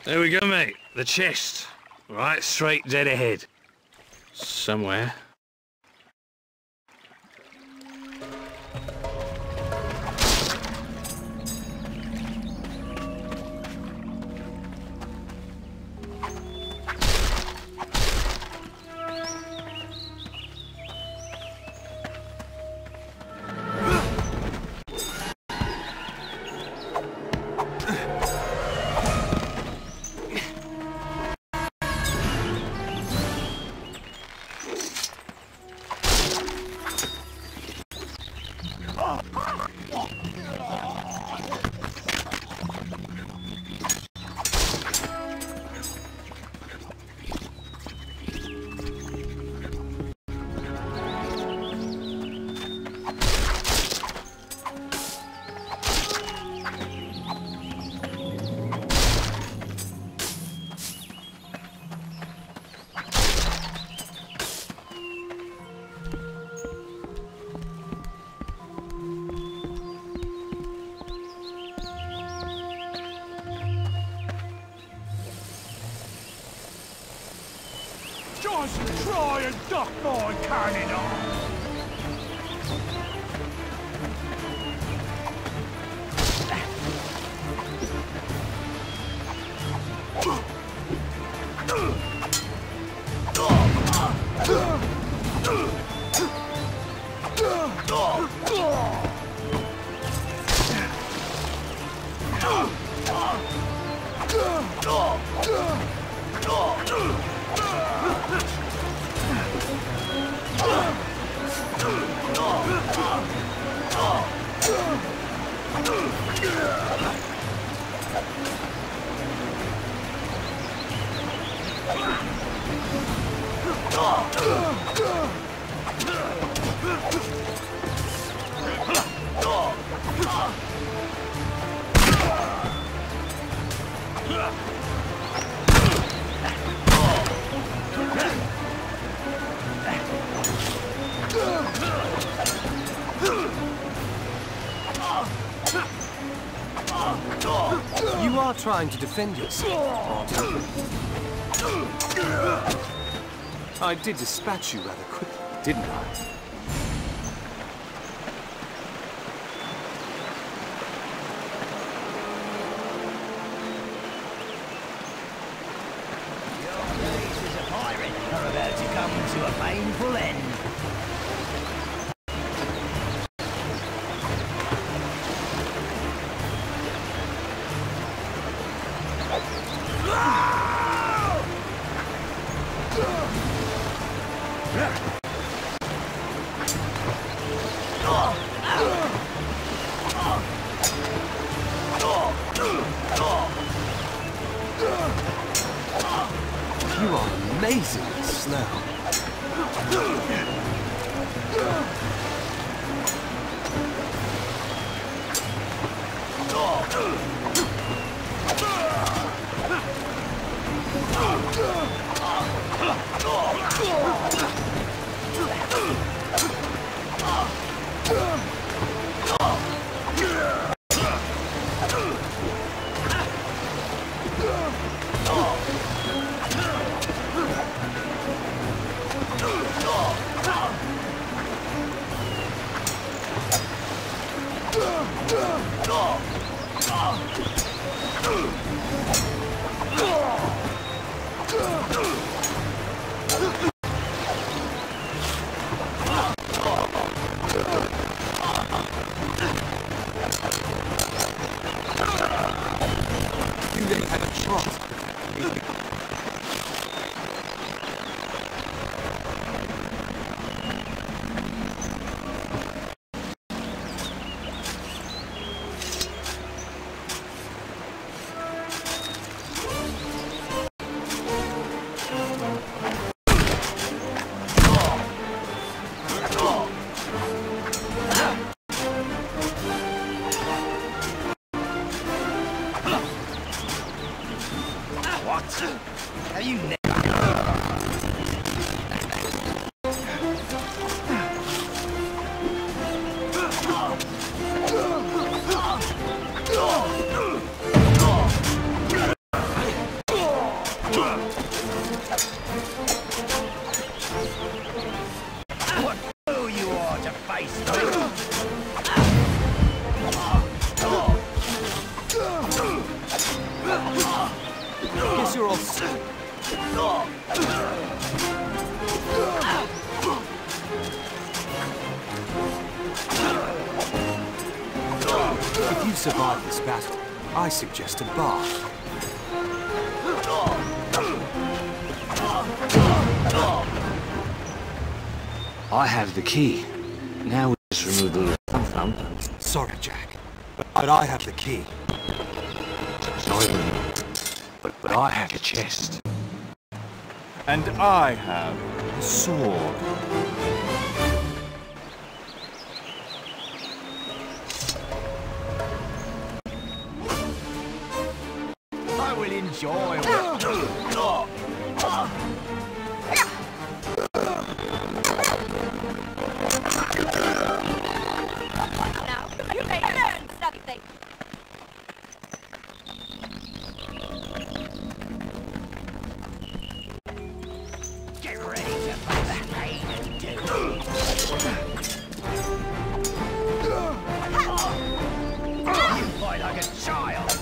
There we go, mate. The chest. Right straight dead ahead. Somewhere. Just try and duck my cannon off! You are trying to defend yourself, aren't you? I did dispatch you rather quickly, didn't I? Your days as a pirate are about to come to a painful end. You are amazingly slow. You didn't have a chance. What? Are you Guess you're all set. If you survive this battle, I suggest a bath. I have the key. Now we just remove the thumb. Sorry, Jack, but I have the key. Sorry, but I have the chest. And I have a sword. I will enjoy Now, you may learn something. Get ready to put that pain and do. You fight like a child.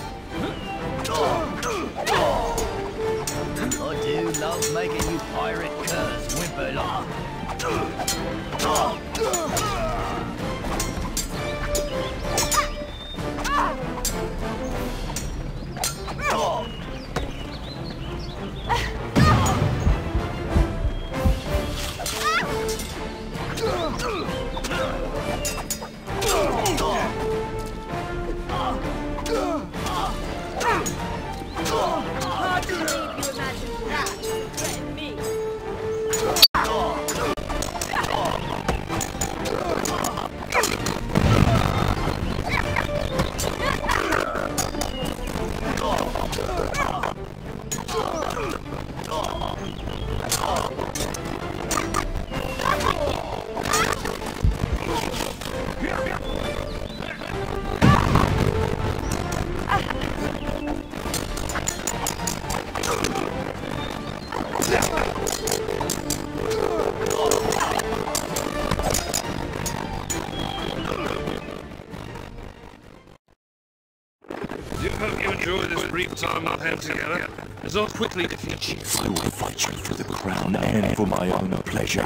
I do love making you pirate curs whimper like. Hard to believe you imagined that to threaten me. Do hope you enjoy this brief time I've had together, as I'll quickly defeat you. I will fight you for the crown and for my own pleasure.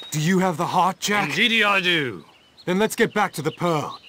Do you have the heart, Jack? Indeed I do. Then let's get back to the Pearl.